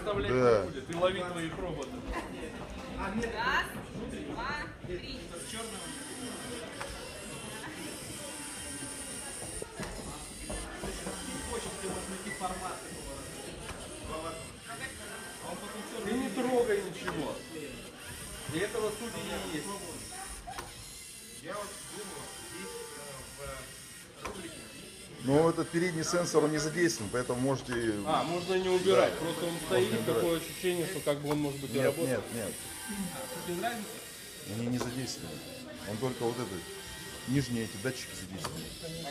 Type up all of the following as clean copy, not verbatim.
оставлять Да. не будет и ловить твоих роботов. Раз, два, три. Ты не трогай ничего. И этого судьи не есть. Но этот передний сенсор он не задействован, поэтому можете... А, можно не убирать. Да. Просто он стоит, убирать. такое ощущение, что как бы он может быть и Нет, работает. нет, нет. Они не задействованы. Он только вот этот, нижние эти датчики задействованы.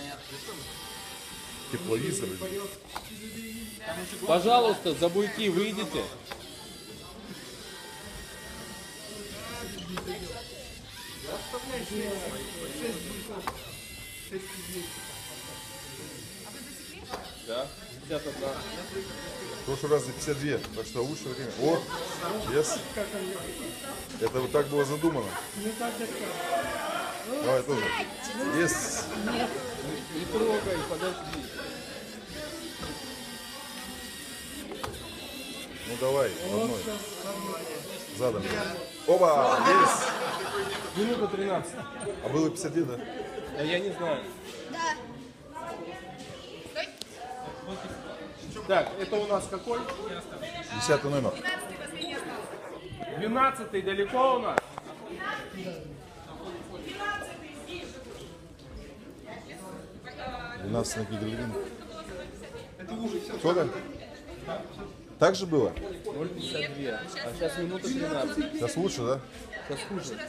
Тепловизоры. Пожалуйста, за буйки выйдите. Да, 51. В прошлый раз за 52, так что лучшее время. О, yes. Это вот так было задумано. Давай тоже. Yes. Не трогай, подожди. Ну давай, одной. Задом. Оба, yes. Минута 13. А было 52, да? А я не знаю. Так, это у нас какой? 10 номер. 12-й далеко у нас? 12 на Гигельвин. Сколько? Так же было? 0,52. А сейчас минута 13. Сейчас лучше, да? Сейчас хуже.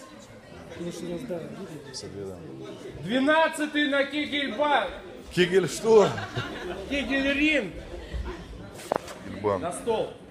52, да. 12-й на Кигельбан. Кигель что? Кигельринг. Бан. На стол.